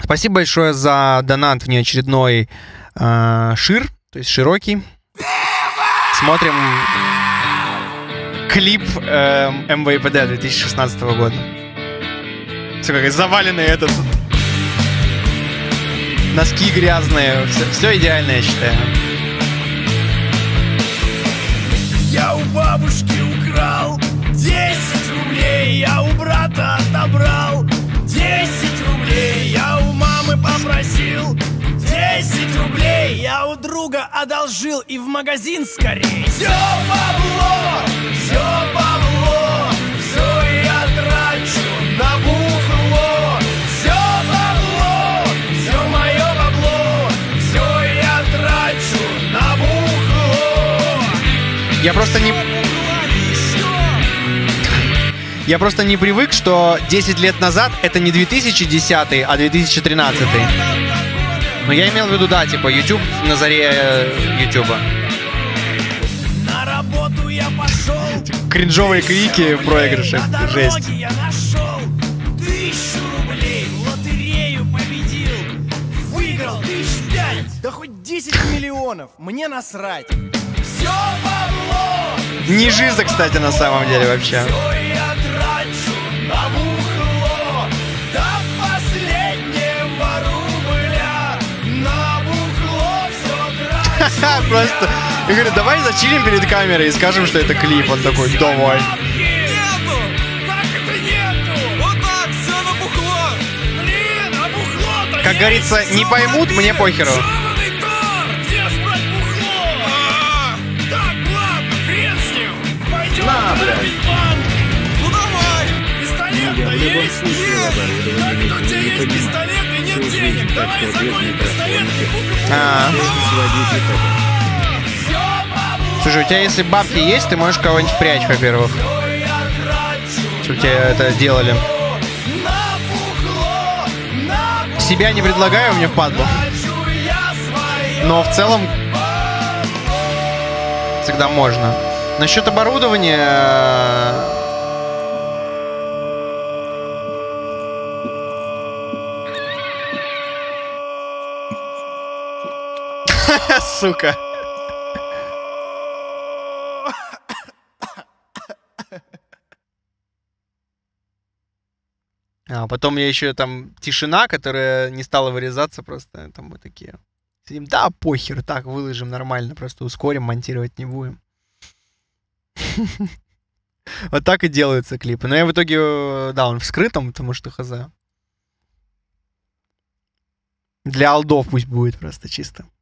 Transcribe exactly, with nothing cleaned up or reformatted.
Спасибо большое за донат в неочередной э, шир, то есть широкий. Смотрим клип э, эм вэ пэ дэ две тысячи шестнадцатого года. Все как заваленный этот. Носки грязные. Все, все идеально, я считаю. Я у бабушки украл десять рублей, я у брата отобрал десять рублей, я у мамы попросил десять рублей, я у друга одолжил и в магазин скорей. Все бабло, все бабло, все я трачу на бухло. Все бабло, все мое бабло, все я трачу на бухло. Я просто не... Я просто не привык, что десять лет назад это не две тысячи десятый, а две тысячи тринадцатый. Но я имел в виду, да, типа YouTube на заре Ютуба. На работу я пошел. Кринжовые крики в проигрыше. Жесть. Я нашел тысячу рублей, в лотерею победил, выиграл тысяч пять, да хоть десять миллионов, мне насрать. Все бабло. Не жиза, кстати, на самом деле вообще. Все я трачу на бухло, до последнего рубля на бухло все трачу. Просто, я говорю, давай зачилим перед камерой и скажем, что это клип. Он такой, давай. Нету! Так это нету! Вот так, все на бухло! Блин, а бухло-то Как говорится, не поймут, мне похеру. Жёванный торт! Где ж брать бухло? А, так, ладно, хрен с ним! Пойдем грабить банк! Ну давай! Пистолет-то есть? Нет! Так, ну, у тебя есть пистолет и нет денег! Давай загоним пистолет и купим А. бухло! Слушай, у тебя если бабки есть, ты можешь кого-нибудь впрячь, во-первых. Чтобы тебе это делали. Себя не предлагаю, мне впадло. Но в целом всегда можно. Насчет оборудования... Сука. А потом я еще там тишина, которая не стала вырезаться, просто там мы такие сидим, да, похер, так, выложим нормально, просто ускорим, монтировать не будем. Вот так и делаются клипы. Но я в итоге, да, он в скрытом, потому что хз. Для алдов пусть будет просто чисто.